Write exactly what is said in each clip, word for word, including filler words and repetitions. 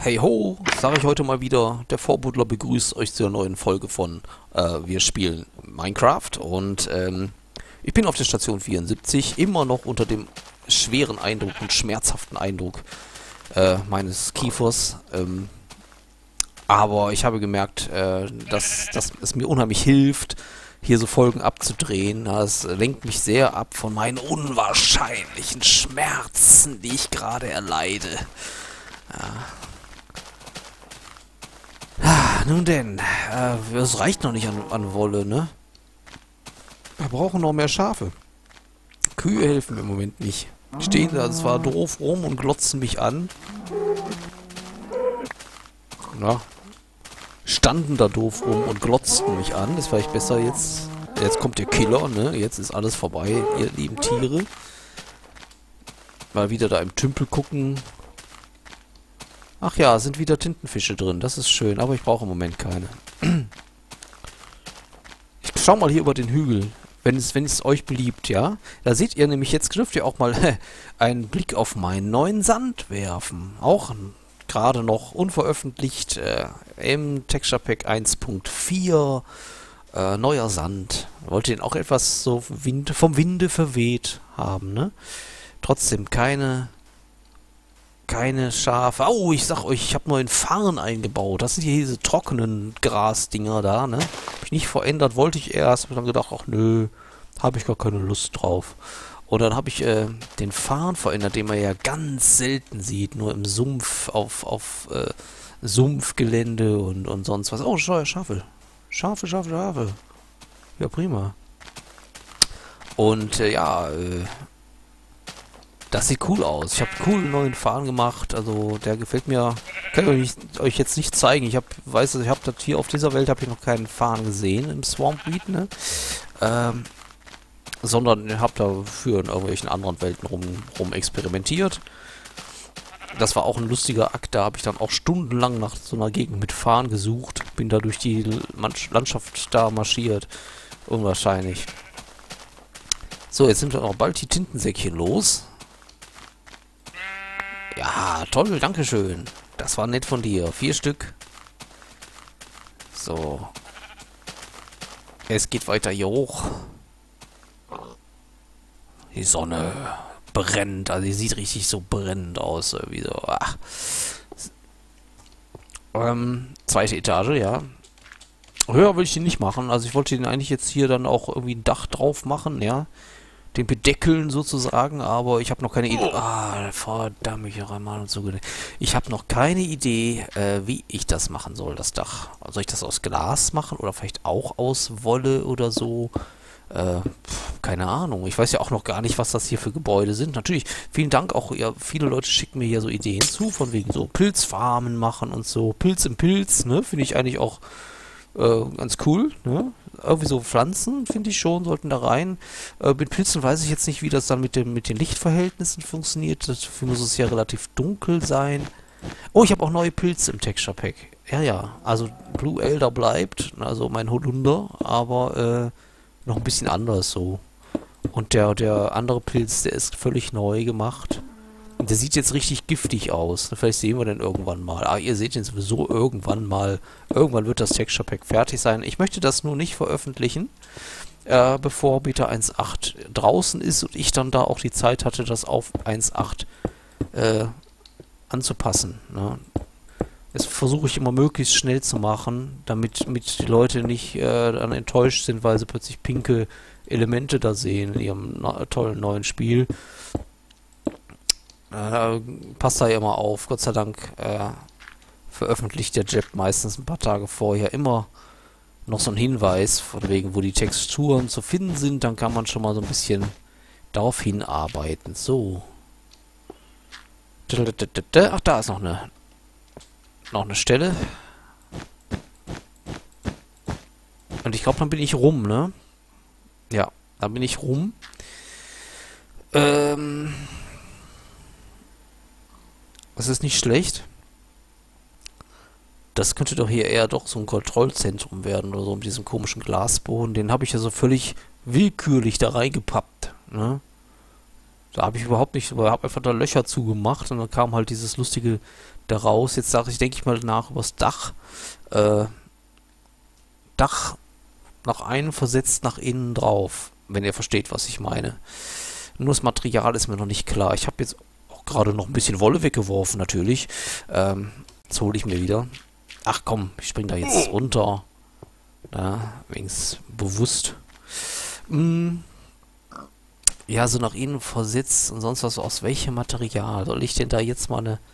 Hey ho, sage ich heute mal wieder. Der Vorbuddler begrüßt euch zur neuen Folge von äh, Wir spielen Minecraft und ähm, ich bin auf der Station vierundsiebzig, immer noch unter dem schweren Eindruck und schmerzhaften Eindruck äh, meines Kiefers. Ähm, aber ich habe gemerkt, äh, dass, dass es mir unheimlich hilft, hier so Folgen abzudrehen. Es lenkt mich sehr ab von meinen unwahrscheinlichen Schmerzen, die ich gerade erleide. Ah, nun denn, äh, es reicht noch nicht an, an Wolle, ne? Wir brauchen noch mehr Schafe. Kühe helfen im Moment nicht. Die stehen da zwar doof rum und glotzen mich an. Na, standen da doof rum und glotzten mich an. Das ist vielleicht besser jetzt. Jetzt kommt der Killer, ne? Jetzt ist alles vorbei, ihr lieben Tiere. Mal wieder da im Tümpel gucken. Ach ja, sind wieder Tintenfische drin. Das ist schön, aber ich brauche im Moment keine. Ich schau mal hier über den Hügel, wenn es, wenn es euch beliebt, ja? Da seht ihr nämlich, jetzt dürft ihr auch mal einen Blick auf meinen neuen Sand werfen. Auch gerade noch unveröffentlicht äh, im Texture Pack eins Punkt vier. Äh, neuer Sand. Wollt ihr den auch etwas so Wind, vom Winde verweht haben, ne? Trotzdem keine... Keine Schafe. Oh, ich sag euch, ich habe neuen Farn eingebaut. Das sind hier diese trockenen Grasdinger da, ne? Hab ich nicht verändert, wollte ich erst. Hab dann gedacht, ach nö, habe ich gar keine Lust drauf. Und dann habe ich äh, den Farn verändert, den man ja ganz selten sieht. Nur im Sumpf, auf, auf äh, Sumpfgelände und, und sonst was. Oh, schau, Schafe. Schafe, Schafe, Schafe. Ja, prima. Und äh, ja, äh, das sieht cool aus. Ich habe einen coolen neuen Farn gemacht. Also der gefällt mir. Kann ich euch, euch jetzt nicht zeigen. Ich habe, weiß, ich habe das hier auf dieser Welt habe ich noch keinen Farn gesehen im Swampweed, ne? Ähm, sondern habe dafür in irgendwelchen anderen Welten rum, rum experimentiert. Das war auch ein lustiger Akt. Da habe ich dann auch stundenlang nach so einer Gegend mit Farn gesucht. Bin da durch die Landschaft da marschiert. Unwahrscheinlich. So, jetzt sind wir auch bald die Tintensäckchen los. Ja, toll, dankeschön. Das war nett von dir. Vier Stück. So. Es geht weiter hier hoch. Die Sonne brennt. Also sie sieht richtig so brennend aus. Irgendwie so. Ach. Ähm, zweite Etage, ja. Höher will ich den nicht machen. Also ich wollte den eigentlich jetzt hier dann auch irgendwie ein Dach drauf machen, ja. Den bedeckeln sozusagen, aber ich habe noch keine Idee. Ah, verdammt, ich mal und so. Ich habe noch keine Idee, äh, wie ich das machen soll, das Dach. Soll ich das aus Glas machen oder vielleicht auch aus Wolle oder so? Äh, pf, keine Ahnung. Ich weiß ja auch noch gar nicht, was das hier für Gebäude sind. Natürlich, vielen Dank auch, ja, viele Leute schicken mir hier so Ideen zu, von wegen so Pilzfarmen machen und so. Pilz im Pilz, ne? Finde ich eigentlich auch äh, ganz cool, ne? Irgendwie so Pflanzen, finde ich schon, sollten da rein. Äh, mit Pilzen weiß ich jetzt nicht, wie das dann mit, dem, mit den Lichtverhältnissen funktioniert. Dafür muss es ja relativ dunkel sein. Oh, ich habe auch neue Pilze im Texture Pack. Ja, ja. Also Blue Elder bleibt, also mein Holunder, aber äh, noch ein bisschen anders so. Und der, der andere Pilz, der ist völlig neu gemacht. Und der sieht jetzt richtig giftig aus. Vielleicht sehen wir den irgendwann mal. Ah, ihr seht den sowieso irgendwann mal. Irgendwann wird das Texture Pack fertig sein. Ich möchte das nur nicht veröffentlichen, äh, bevor Beta eins Punkt acht draußen ist und ich dann da auch die Zeit hatte, das auf eins Punkt acht äh, anzupassen. Ne? Das versuche ich immer möglichst schnell zu machen, damit mit die Leute nicht äh, dann enttäuscht sind, weil sie plötzlich pinke Elemente da sehen in ihrem na tollen neuen Spiel. Äh, passt da ja immer auf. Gott sei Dank äh, veröffentlicht der Jeb meistens ein paar Tage vorher immer noch so einen Hinweis, von wegen, wo die Texturen zu finden sind. Dann kann man schon mal so ein bisschen darauf hinarbeiten. So. Ach, da ist noch eine noch eine Stelle. Und ich glaube, dann bin ich rum, ne? Ja, dann bin ich rum. Ähm... Das ist nicht schlecht. Das könnte doch hier eher doch so ein Kontrollzentrum werden oder so mit diesem komischen Glasboden. Den habe ich ja so völlig willkürlich da reingepappt. Ne? Da habe ich überhaupt nicht, aber habe einfach da Löcher zugemacht und dann kam halt dieses lustige da raus. Jetzt sage ich, denke ich mal nach übers Dach. Äh, Dach nach innen versetzt nach innen drauf, wenn ihr versteht, was ich meine. Nur das Material ist mir noch nicht klar. Ich habe jetzt auch gerade noch ein bisschen Wolle weggeworfen, natürlich. Ähm, das hole ich mir wieder. Ach komm, ich spring da jetzt runter. Ja, wenigstens bewusst. Hm. Ja, so nach innen versetzt und sonst was. Aus welchem Material? Soll ich denn da jetzt mal eine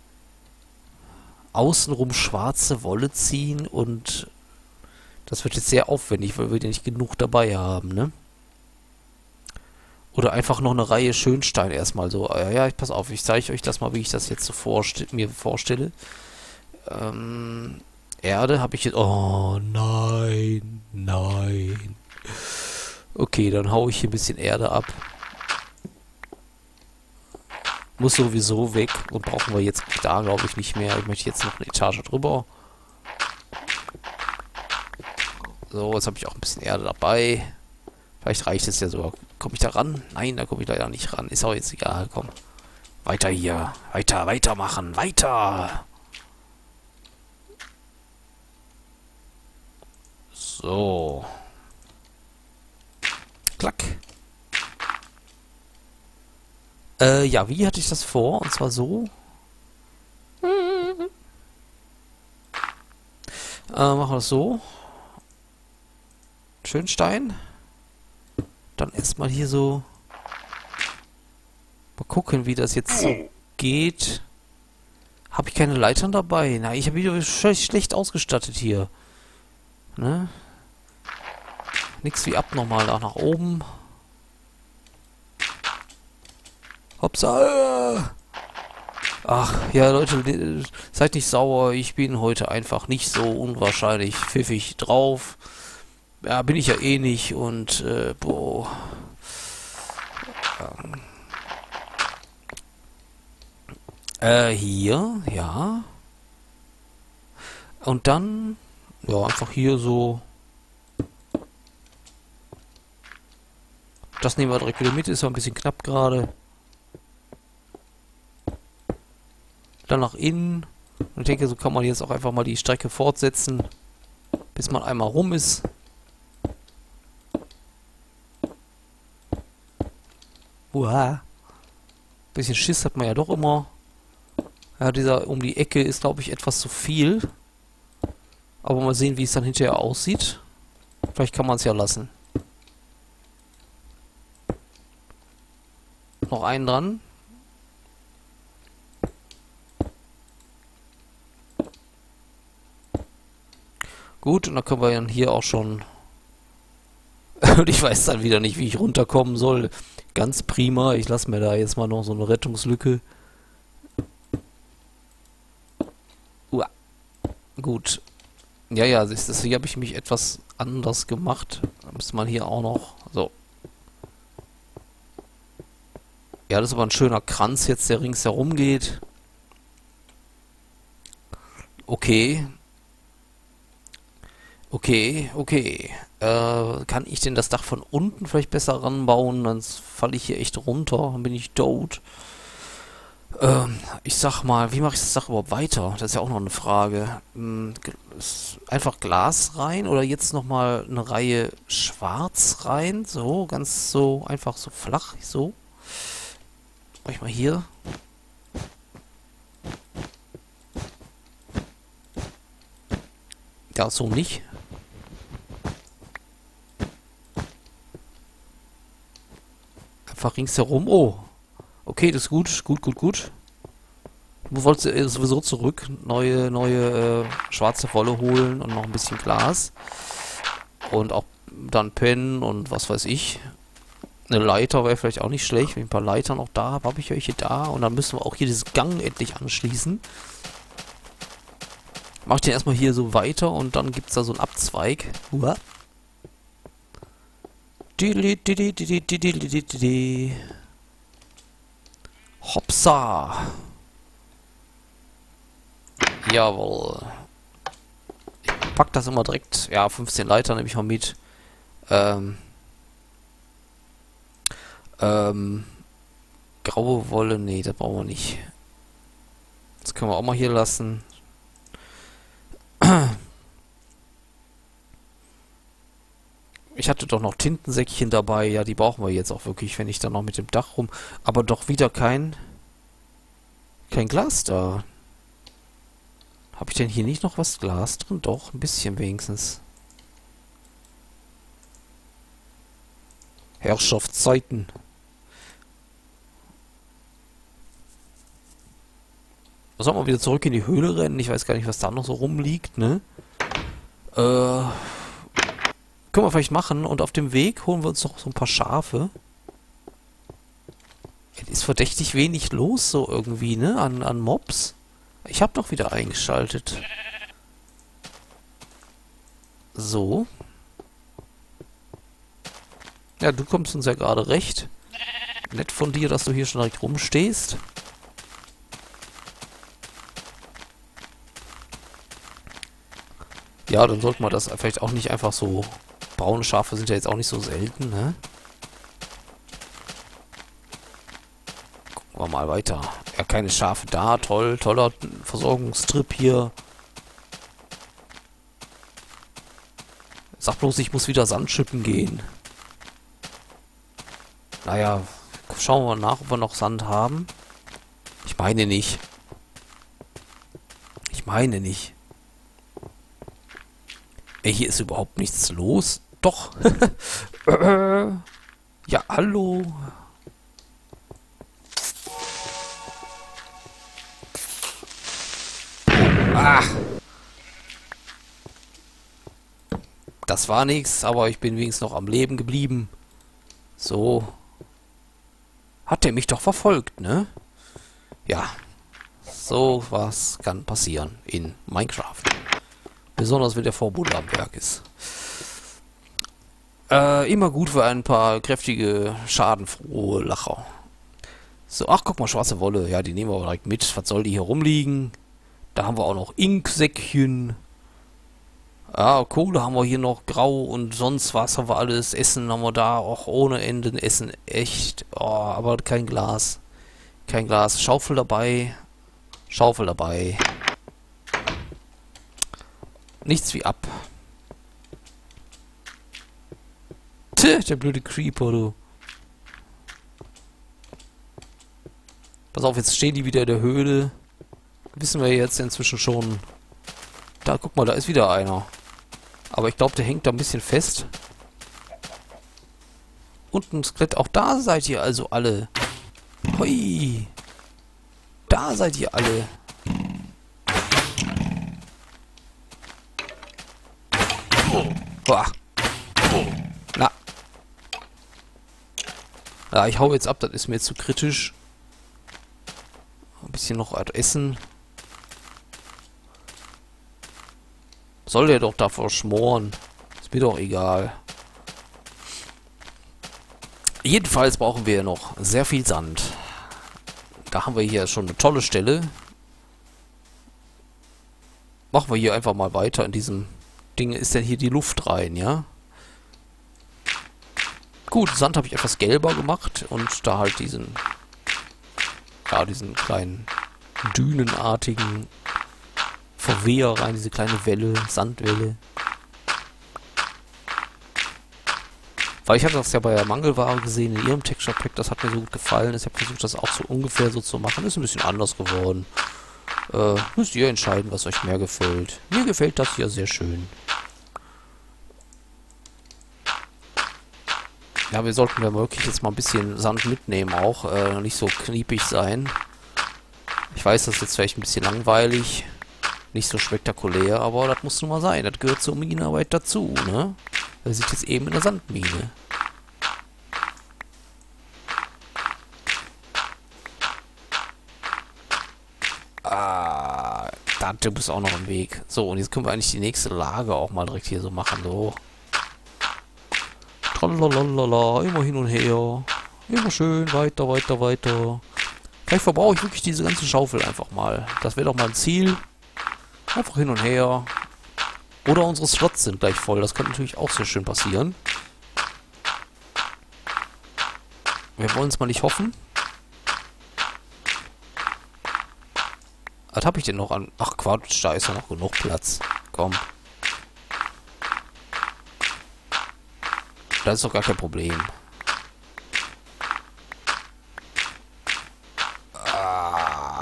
außenrum schwarze Wolle ziehen? Und das wird jetzt sehr aufwendig, weil wir nicht genug dabei haben, ne? Oder einfach noch eine Reihe Schönstein erstmal so. Ja, ja, pass auf, ich zeige euch das mal, wie ich das jetzt so vorste mir vorstelle. Ähm, Erde habe ich jetzt... Oh, nein, nein. Okay, dann haue ich hier ein bisschen Erde ab. Muss sowieso weg und brauchen wir jetzt da, glaube ich, nicht mehr. Ich möchte jetzt noch eine Etage drüber. So, jetzt habe ich auch ein bisschen Erde dabei. Vielleicht reicht es ja sogar. Komme ich da ran? Nein, da komme ich leider nicht ran. Ist auch jetzt egal, komm. Weiter hier. Weiter, weitermachen. Weiter. So. Klack. Äh, ja, wie hatte ich das vor? Und zwar so. Äh, machen wir das so. Schönstein. Dann erstmal hier so. Mal gucken, wie das jetzt so geht. Habe ich keine Leitern dabei? Na, ich habe wieder schlecht ausgestattet hier. Ne? Nix wie abnormal da nach oben. Hopsa. Ach, ja Leute, seid nicht sauer. Ich bin heute einfach nicht so unwahrscheinlich pfiffig drauf. Ja, bin ich ja eh nicht und, äh, boah. Ähm. Äh, hier, ja. Und dann, ja, einfach hier so. Das nehmen wir direkt wieder mit, ist ja ein bisschen knapp gerade. Dann nach innen. Und ich denke, so kann man jetzt auch einfach mal die Strecke fortsetzen, bis man einmal rum ist. Uah. Bisschen Schiss hat man ja doch immer. Ja, dieser um die Ecke ist, glaube ich, etwas zu viel. Aber mal sehen, wie es dann hinterher aussieht. Vielleicht kann man es ja lassen. Noch einen dran. Gut, und dann können wir dann hier auch schon... Und ich weiß dann wieder nicht, wie ich runterkommen soll. Ganz prima. Ich lasse mir da jetzt mal noch so eine Rettungslücke. Uah. Gut. Ja, ja, das hier habe ich mich etwas anders gemacht. Da müsste man hier auch noch... So. Ja, das ist aber ein schöner Kranz jetzt, der ringsherum geht. Okay. Okay, okay. Äh, kann ich denn das Dach von unten vielleicht besser ranbauen? Dann falle ich hier echt runter. Dann bin ich tot. Ähm, ich sag mal, wie mache ich das Dach überhaupt weiter? Das ist ja auch noch eine Frage. Hm, einfach Glas rein oder jetzt nochmal eine Reihe Schwarz rein? So, ganz so, einfach so flach, so. Mach ich mal hier. Ja, so nicht. Einfach ringsherum. Oh. Okay, das ist gut. Gut, gut, gut. Du wolltest äh, sowieso zurück. Neue, neue äh, schwarze Wolle holen und noch ein bisschen Glas. Und auch dann Pennen und was weiß ich. Eine Leiter wäre vielleicht auch nicht schlecht. Wenn ich ein paar Leitern noch da habe, habe ich welche da. Und dann müssen wir auch hier dieses Gang endlich anschließen. Mach ich den erstmal hier so weiter und dann gibt es da so einen Abzweig. Uah. Hopsa. Jawohl. Ich pack das immer direkt. Ja, fünfzehn Leiter nehme ich mal mit. Ähm. Ähm. Graue Wolle, nee, das brauchen wir nicht. Das können wir auch mal hier lassen. Ich hatte doch noch Tintensäckchen dabei. Ja, die brauchen wir jetzt auch wirklich, wenn ich dann noch mit dem Dach rum... Aber doch wieder kein... Kein Glas da. Habe ich denn hier nicht noch was Glas drin? Doch, ein bisschen wenigstens. Herrschaftszeiten. Sollen wir wieder zurück in die Höhle rennen? Ich weiß gar nicht, was da noch so rumliegt, ne? Äh... Können wir vielleicht machen. Und auf dem Weg holen wir uns noch so ein paar Schafe. Es ist verdächtig wenig los, so irgendwie, ne? An, an Mobs. Ich habe doch wieder eingeschaltet. So. Ja, du kommst uns ja gerade recht. Nett von dir, dass du hier schon direkt rumstehst. Ja, dann sollte man das vielleicht auch nicht einfach so... Braune Schafe sind ja jetzt auch nicht so selten, ne? Gucken wir mal weiter. Ja, keine Schafe da. Toll, toller Versorgungstrip hier. Sag bloß, ich muss wieder Sand schippen gehen. Naja, schauen wir mal nach, ob wir noch Sand haben. Ich meine nicht. Ich meine nicht. Ey, hier ist überhaupt nichts los. Doch. Ja, hallo. Ah. Das war nichts, aber ich bin wenigstens noch am Leben geblieben. So. Hat der mich doch verfolgt, ne? Ja. So was kann passieren in Minecraft. Besonders wenn der Vorbote am Werk ist. Äh, immer gut für ein paar kräftige, schadenfrohe Lacher. So, ach, guck mal, schwarze Wolle. Ja, die nehmen wir aber direkt mit. Was soll die hier rumliegen? Da haben wir auch noch Inksäckchen. Ja, Kohle haben wir hier noch, grau und sonst was haben wir alles. Essen haben wir da auch ohne Ende. Essen echt. Oh, aber kein Glas. Kein Glas. Schaufel dabei. Schaufel dabei. Nichts wie ab. Tch, der blöde Creeper, du. Pass auf, jetzt stehen die wieder in der Höhle. Wissen wir jetzt inzwischen schon. Da, guck mal, da ist wieder einer. Aber ich glaube, der hängt da ein bisschen fest. Und ein Skelett. Auch da seid ihr also alle. Hui. Da seid ihr alle. Boah. Na. Ja, ich hau jetzt ab, das ist mir jetzt zu kritisch. Ein bisschen noch essen. Soll der doch davor schmoren. Ist mir doch egal. Jedenfalls brauchen wir noch sehr viel Sand. Da haben wir hier schon eine tolle Stelle. Machen wir hier einfach mal weiter in diesem Ding. Ist denn hier die Luft rein, ja? Gut, Sand habe ich etwas gelber gemacht und da halt diesen, ja, diesen kleinen dünenartigen Verwehr rein, diese kleine Welle, Sandwelle. Weil ich hatte das ja bei der Mangelware gesehen in ihrem Texture Pack, das hat mir so gut gefallen. Ich habe versucht, das auch so ungefähr so zu machen. Ist ein bisschen anders geworden. Äh, müsst ihr entscheiden, was euch mehr gefällt. Mir gefällt das hier sehr schön. Ja, wir sollten ja wirklich jetzt mal ein bisschen Sand mitnehmen auch. Äh, nicht so kniepig sein. Ich weiß, das ist jetzt vielleicht ein bisschen langweilig. Nicht so spektakulär, aber das muss nun mal sein. Das gehört zur Minenarbeit dazu, ne? Wir sind jetzt eben in der Sandmine. Ah, da du bist auch noch im Weg. So, und jetzt können wir eigentlich die nächste Lage auch mal direkt hier so machen, so. Tralalala, immer hin und her. Immer schön, weiter, weiter, weiter. Vielleicht verbrauche ich wirklich diese ganze Schaufel einfach mal. Das wäre doch mal ein Ziel. Einfach hin und her. Oder unsere Slots sind gleich voll. Das könnte natürlich auch sehr schön passieren. Wir wollen es mal nicht hoffen. Was habe ich denn noch an... Ach Quatsch, da ist ja noch genug Platz. Komm. Das ist doch gar kein Problem. Ah.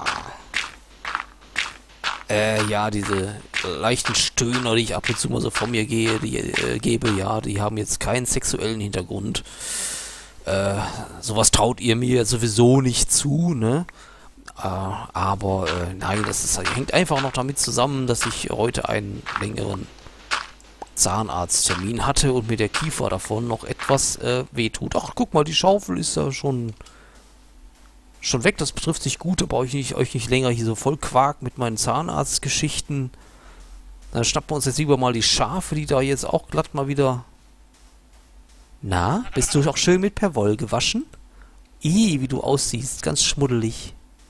Äh, ja, diese leichten Stöhner, die ich ab und zu mal so von mir gehe, die, äh, gebe, ja, die haben jetzt keinen sexuellen Hintergrund. Äh, sowas traut ihr mir sowieso nicht zu, ne? Äh, aber, äh, nein, das ist, hängt einfach noch damit zusammen, dass ich heute einen längeren Zahnarzttermin hatte und mir der Kiefer davon noch etwas äh, wehtut. Ach, guck mal, die Schaufel ist ja schon schon weg. Das betrifft sich gut, da brauche ich nicht, euch nicht länger hier so voll Quark mit meinen Zahnarztgeschichten. Dann schnappen wir uns jetzt lieber mal die Schafe, die da jetzt auch glatt mal wieder... Na, bist du auch schön mit Perwoll gewaschen? Ih, wie du aussiehst, ganz schmuddelig.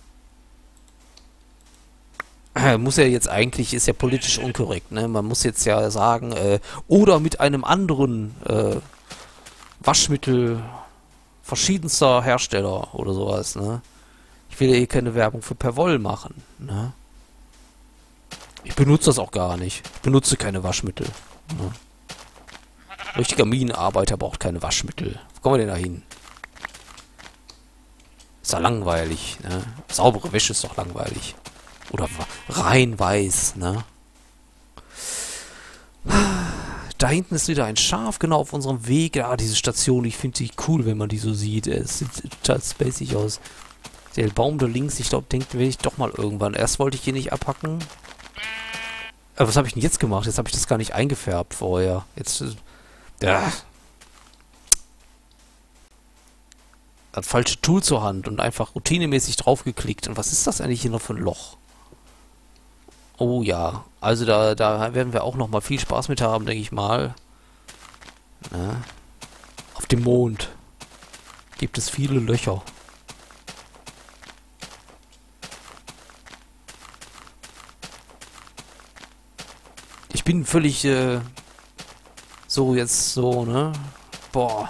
Muss ja jetzt eigentlich, ist ja politisch unkorrekt, ne? Man muss jetzt ja sagen, äh, oder mit einem anderen äh, Waschmittel verschiedenster Hersteller oder sowas, ne? Ich will ja eh keine Werbung für Perwoll machen, ne? Ich benutze das auch gar nicht. Ich benutze keine Waschmittel. Ne? Richtiger Minenarbeiter braucht keine Waschmittel. Wo kommen wir denn da hin? Ist ja langweilig, ne? Saubere Wäsche ist doch langweilig. Oder rein weiß, ne? Da hinten ist wieder ein Schaf, genau auf unserem Weg. Ja, diese Station, ich finde die cool, wenn man die so sieht. Es sieht total spacig aus. Der Baum da links, ich glaube, denkt, will ich doch mal irgendwann. Erst wollte ich hier nicht abhacken. Aber was habe ich denn jetzt gemacht? Jetzt habe ich das gar nicht eingefärbt vorher. Jetzt, ja. Das falsche Tool zur Hand und einfach routinemäßig draufgeklickt. Und was ist das eigentlich hier noch für ein Loch? Oh ja, also da, da werden wir auch noch mal viel Spaß mit haben, denke ich mal. Na, auf dem Mond gibt es viele Löcher. Ich bin völlig äh, so jetzt so, ne? Boah.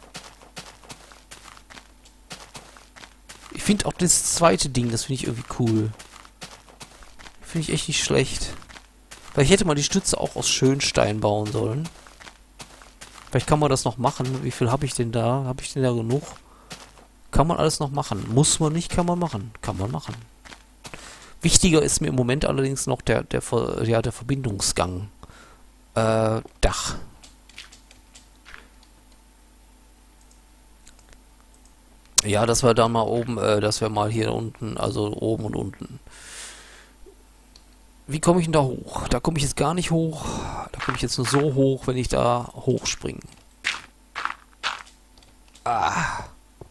Ich finde auch das zweite Ding, das finde ich irgendwie cool. Finde ich echt nicht schlecht. Vielleicht hätte man die Stütze auch aus Schönstein bauen sollen. Vielleicht kann man das noch machen. Wie viel habe ich denn da? Habe ich denn da genug? Kann man alles noch machen. Muss man nicht, kann man machen. Kann man machen. Wichtiger ist mir im Moment allerdings noch der, der, ja, der Verbindungsgang. Äh, Dach. Ja, dass wir da mal oben, äh, dass wir mal hier unten, also oben und unten. Wie komme ich denn da hoch? Da komme ich jetzt gar nicht hoch. Da komme ich jetzt nur so hoch, wenn ich da hochspringe. Ah.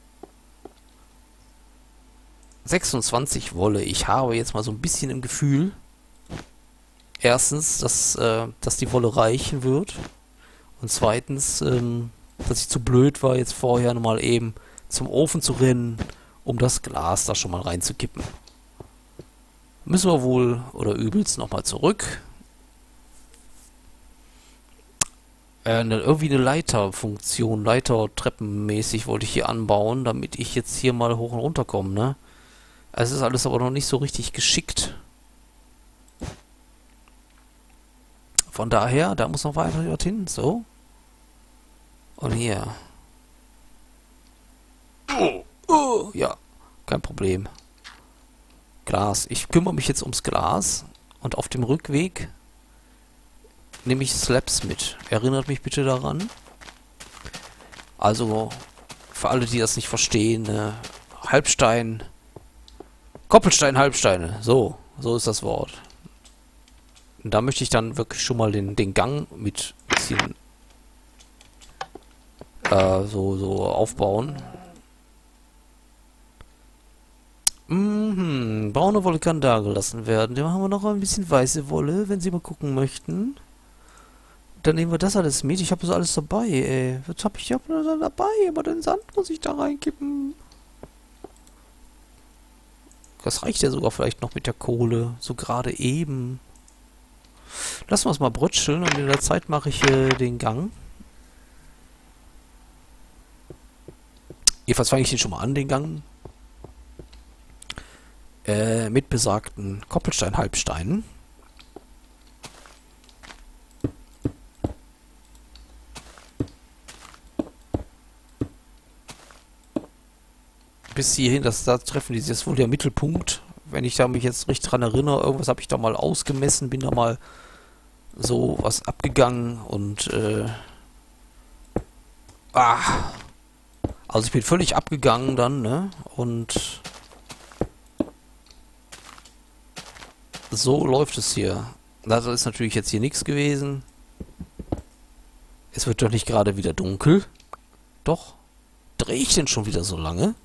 sechsundzwanzig Wolle. Ich habe jetzt mal so ein bisschen im Gefühl. Erstens, dass, äh, dass die Wolle reichen wird. Und zweitens, ähm, dass ich zu blöd war, jetzt vorher nochmal eben zum Ofen zu rennen, um das Glas da schon mal reinzukippen. Müssen wir wohl oder übelst nochmal zurück. Äh, ne, irgendwie eine Leiterfunktion, Leitertreppenmäßig wollte ich hier anbauen, damit ich jetzt hier mal hoch und runter komme, ne? Es ist alles aber noch nicht so richtig geschickt. Von daher, da muss noch weiter dorthin, so. Und hier. Oh, oh, ja, kein Problem. Glas. Ich kümmere mich jetzt ums Glas und auf dem Rückweg nehme ich Slabs mit. Erinnert mich bitte daran. Also, für alle, die das nicht verstehen, äh, Halbstein, Koppelstein, Halbsteine. So, so ist das Wort. Und da möchte ich dann wirklich schon mal den, den Gang mit ein bisschen äh, so, so aufbauen. Mhm, braune Wolle kann da gelassen werden. Dann haben wir noch ein bisschen weiße Wolle, wenn Sie mal gucken möchten. Dann nehmen wir das alles mit. Ich habe so alles dabei, ey. Was habe ich ja dabei? Aber den Sand muss ich da reinkippen. Das reicht ja sogar vielleicht noch mit der Kohle. So gerade eben. Lassen wir es mal brutscheln und in der Zeit mache ich äh, den Gang. Jedenfalls fange ich den schon mal an, den Gang. Äh, mit besagten Koppelstein-Halbsteinen. Bis hierhin, das da treffen, das ist wohl der Mittelpunkt. Wenn ich da mich jetzt richtig dran erinnere, irgendwas habe ich da mal ausgemessen, bin da mal so was abgegangen und äh, ah, also ich bin völlig abgegangen dann, ne? Und so läuft es hier. Also ist natürlich jetzt hier nichts gewesen. Es wird doch nicht gerade wieder dunkel. Doch. Drehe ich denn schon wieder so lange?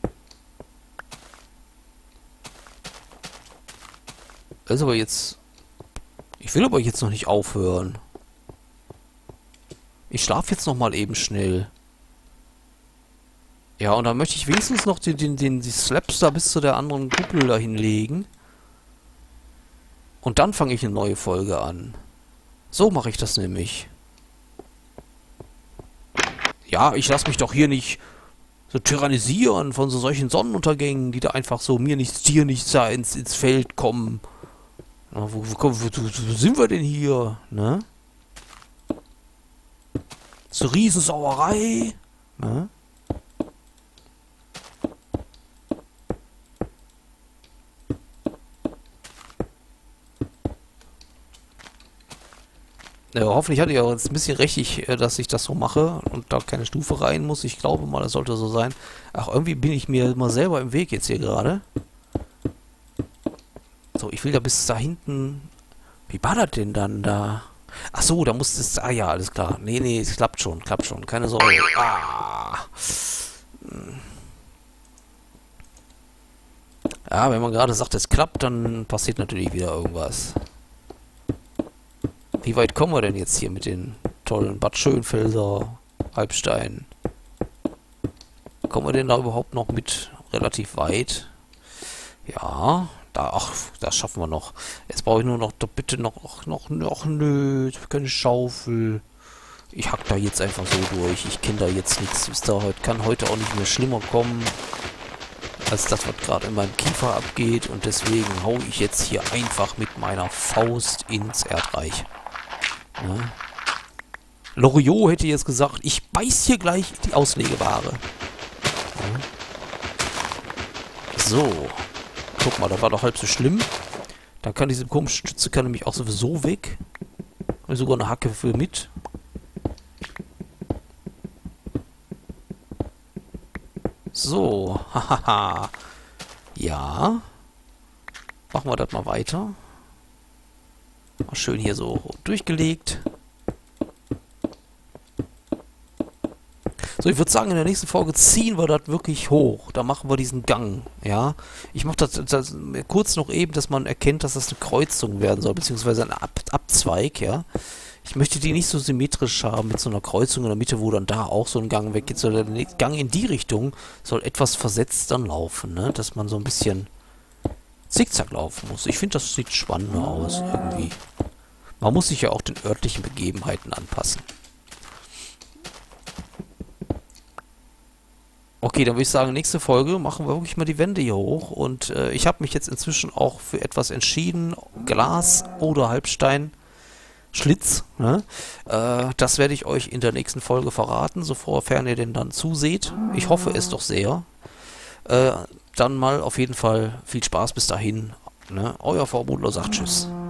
Das ist aber jetzt... Ich will aber jetzt noch nicht aufhören. Ich schlafe jetzt noch mal eben schnell. Ja, und dann möchte ich wenigstens noch den, den, den, die Slaps da bis zu der anderen Kuppel da hinlegen. Und dann fange ich eine neue Folge an. So mache ich das nämlich. Ja, ich lasse mich doch hier nicht so tyrannisieren von so solchen Sonnenuntergängen, die da einfach so mir nichts, dir nichts da ins, ins Feld kommen. Na, wo, wo, wo, wo, wo sind wir denn hier? Ne? So eine Riesensauerei. Ne? Ja, hoffentlich hatte ich auch jetzt ein bisschen richtig, dass ich das so mache und da keine Stufe rein muss. Ich glaube mal, das sollte so sein. Ach, irgendwie bin ich mir mal selber im Weg jetzt hier gerade. So, ich will da bis da hinten... Wie war das denn dann da? Ach so, da muss es... Ah ja, alles klar. Nee, nee, es klappt schon, klappt schon. Keine Sorge. Ah. Ja, wenn man gerade sagt, es klappt, dann passiert natürlich wieder irgendwas. Wie weit kommen wir denn jetzt hier mit den tollen Bad Schönfelser Halbsteinen? Kommen wir denn da überhaupt noch mit relativ weit? Ja, da, ach, das schaffen wir noch. Jetzt brauche ich nur noch, doch bitte noch, noch, noch, nö, keine Schaufel. Ich hack da jetzt einfach so durch. Ich kenne da jetzt nichts. Wisst ihr, heute kann heute auch nicht mehr schlimmer kommen, als das, was gerade in meinem Kiefer abgeht. Und deswegen hau ich jetzt hier einfach mit meiner Faust ins Erdreich. Ja. Loriot hätte jetzt gesagt, ich beiß hier gleich die Auslegeware. Ja. So. Guck mal, da war doch halb so schlimm. Dann kann diese komische Stütze kann nämlich auch sowieso weg. Habe sogar eine Hacke für mit. So. Hahaha. Ja. Machen wir das mal weiter. Mal schön hier so durchgelegt. So, ich würde sagen, in der nächsten Folge ziehen wir das wirklich hoch. Da machen wir diesen Gang, ja. Ich mache das, das kurz noch eben, dass man erkennt, dass das eine Kreuzung werden soll, beziehungsweise ein Ab Abzweig, ja. Ich möchte die nicht so symmetrisch haben mit so einer Kreuzung in der Mitte, wo dann da auch so ein Gang weggeht. So, der Gang in die Richtung soll etwas versetzt dann laufen, ne? Dass man so ein bisschen zickzack laufen muss. Ich finde, das sieht spannender aus irgendwie. Man muss sich ja auch den örtlichen Begebenheiten anpassen. Okay, dann würde ich sagen, nächste Folge machen wir wirklich mal die Wände hier hoch. Und äh, ich habe mich jetzt inzwischen auch für etwas entschieden. Glas oder Halbstein. Schlitz. Ne? Äh, das werde ich euch in der nächsten Folge verraten, sofern ihr den dann zuseht. Ich hoffe es doch sehr. Äh, dann mal auf jeden Fall viel Spaß bis dahin. Ne? Euer Vormodler sagt Tschüss.